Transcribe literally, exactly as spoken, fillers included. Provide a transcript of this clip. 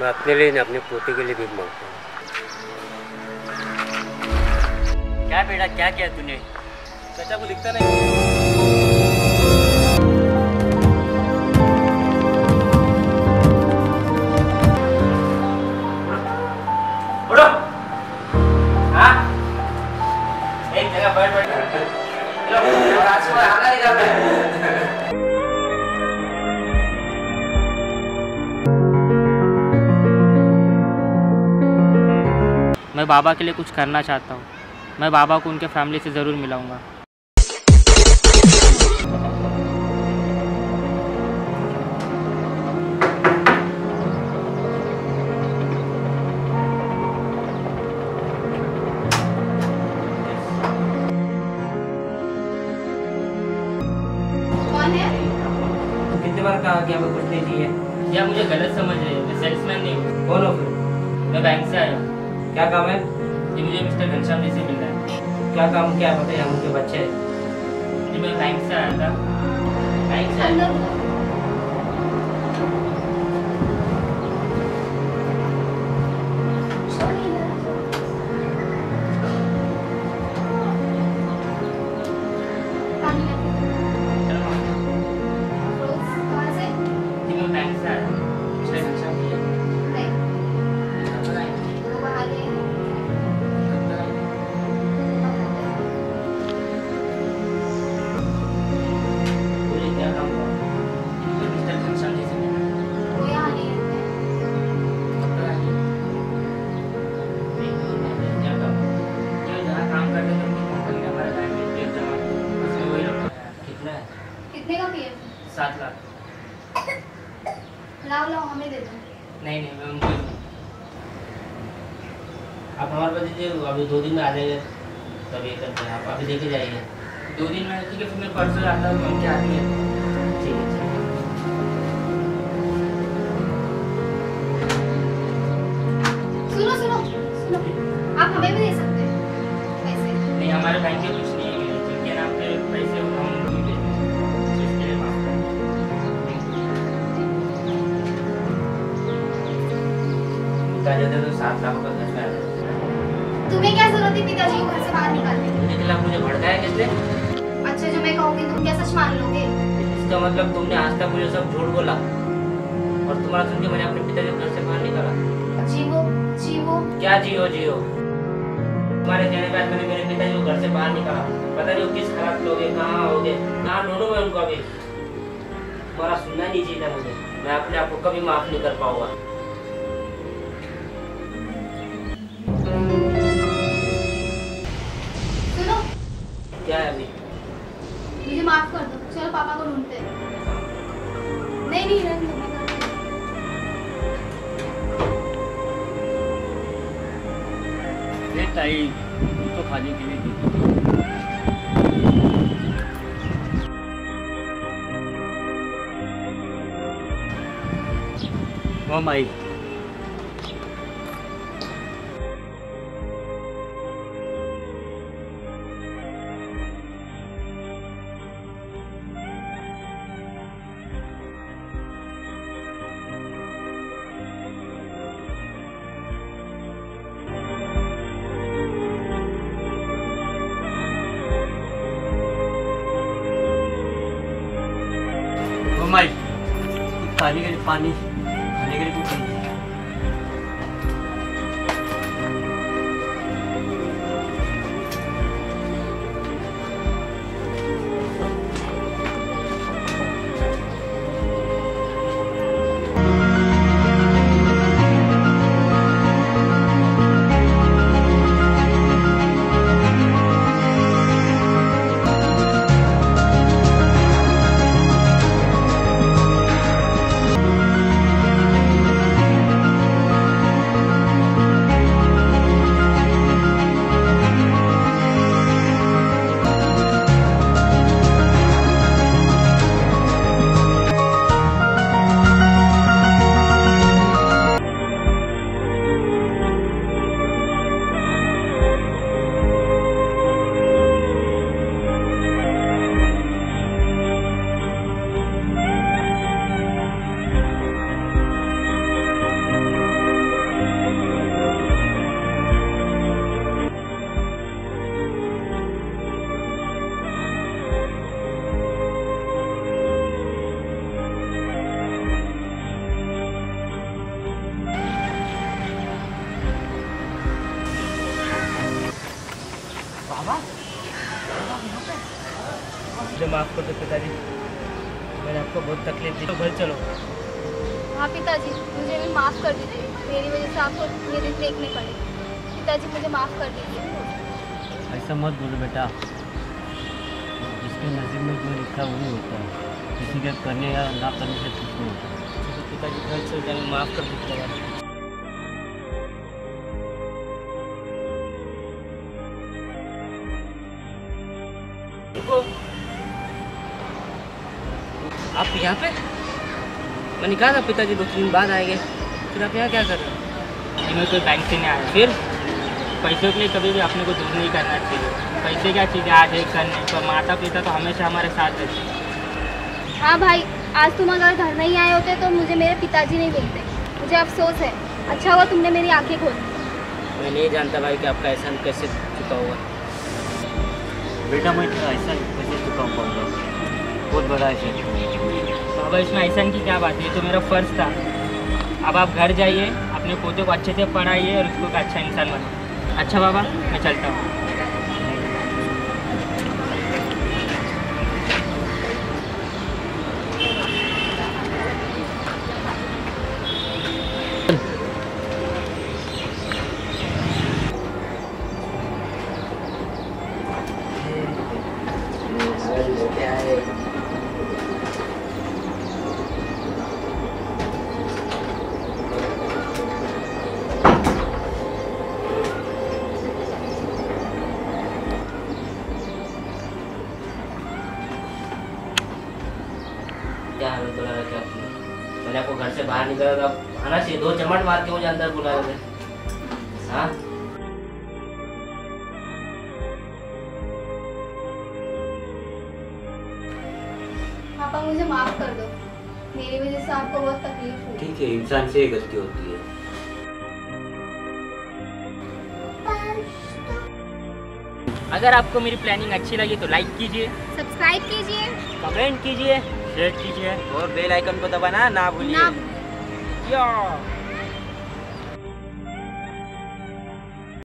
मैं अपने लिए नहीं अपने पोते के लिए भी मांगता हूँ। क्या बेटा क्या किया तूने? चाचा को दिखता नहीं। उठो। हाँ? एक जगह बैठ बैठ। चलो आज सुबह आना नहीं जाता है। मैं बाबा के लिए कुछ करना चाहता हूँ। मैं बाबा को उनके फैमिली से ज़रूर मिलाऊंगा। कौन है? कितने बार कहा कि हमें कुछ नहीं चाहिए? या मुझे गलत समझ रहे हो? मैं सेल्समैन नहीं हूँ। कौन हो फिर? मैं बैंक से आया हूँ। क्या काम है? जी मुझे मिस्टर घनश्याम जी से मिलना है। क्या काम क्या बताइए, हम उनके बच्चे हैं। जी मैं बैंक से आया था। बैंक से आया था। कितने का पीएफ? सात लाख। लाओ लाओ हमें दे दो। नहीं नहीं मैं उनको ही दूँ। आप हमारे पास दीजिए, अभी दो दिन में आ जाएंगे तब ये करते हैं। आप अभी देखे जाइए। दो दिन में ठीक है, फिर मैं परसों आता हूँ उनके हाथ में। ठीक है ठीक है। सुनो सुनो सुनो, आप हमें भी दे सकते हैं पैसे। नहीं हमारे बैंक में कुछ नहीं है, जिनके नाम पे पैसे हम उनको ही देंगे। इसके लिए माफ करें। पिताजी दे तो सात लाख रुपये खर्च में। तुम्हें क्या जरूरत है पिताजी को घर से बाहर निकालने की? मुझे खिलाफ मुझे भड़काया किसने? अच्छा जो मैं कहूँगी तुम क्या सच मान लोगे? इसका मतलब तुमने आज तक मुझे सब झूठ बोला और तुम्हारा सुन के मैंने अपने पिताजी को घर से बाहर निकाला। जीवो जीवो। क्या जियो जियो? तुम्हारे कहने के बाद मैंने मेरे पिताजी को घर से बाहर निकाला। पता नहीं वो किस हालत में होगे, कहाँ होगे, कहाँ ढूंढूं मैं उनको अभी। तुम्हारा सुनना नहीं चाहिए था मुझे। मैं अपने आप को कभी माफ नहीं कर पाऊंगा। सुनो क्या है अभी? मुझे माफ कर दो, चलो पापा को ढूंढते हैं। नहीं नहीं रहने दो, मैं करती हूँ। ये ताई तो खाने के लिए दी। ओ माई माई खाने के लिए पानी, खाने के लिए कुछ नहीं। माफ़ कर दो पिताजी, मैंने आपको बहुत तकलीफ दी। तो घर चलो। हाँ पिताजी, मुझे भी माफ़ कर दीजिए, मेरी वजह से आपको ये दिन देखने पड़े। पिताजी मुझे माफ़ कर दीजिए। ऐसा मत बोलो बेटा, जिसके नसीब में जो लिखा वही होता है, किसी के करने या ना करने से कुछ नहीं होता। तो पिताजी घर चल जाए, माफ़ कर दीजिएगा। आप यहाँ पे? मैंने कहा था पिताजी दो तीन बाद आएंगे, फिर आप यहाँ क्या कर रहे हो? इनमें कोई बैंक से नहीं आया। फिर पैसों के लिए कभी भी अपने को दूर नहीं करना चाहिए। पैसे क्या चीज़ है, आज एक करने पर माता पिता तो हमेशा हमारे साथ रहते हैं। हाँ भाई, आज तुम अगर घर नहीं आए होते तो मुझे मेरे पिताजी नहीं मिलते। मुझे अफसोस है। अच्छा हुआ तुमने मेरी आंखें खोली। मैं नहीं जानता भाई कि आपका एहसान कैसे चुका होगा। बेटा मैं इतना ऐसा कैसे चुका पाऊँगा, बहुत बड़ा ऐसा। बाबा इसमें ऐसा की क्या बात है, ये तो मेरा फ़र्ज़ था। अब आप घर जाइए, अपने पोते को अच्छे से पढ़ाइए और उसको एक अच्छा इंसान बनाइए। अच्छा बाबा, मैं चलता हूँ। क्या हालत बना रखा आपने? मैंने आपको घर से बाहर निकाला था, आना चाहिए, दो चमट मार के मुझे अंदर बुला रहे थे। हाँ पापा मुझे माफ़ कर दो, मेरी वजह से आपको बहुत तकलीफ हुई। ठीक है, इंसान से ही गलती होती है। अगर आपको मेरी प्लानिंग अच्छी लगी तो लाइक कीजिए, सब्सक्राइब कीजिए, कमेंट कीजिए शेयर कीजिए और बेल आइकन को दबाना ना भूलिए। ना या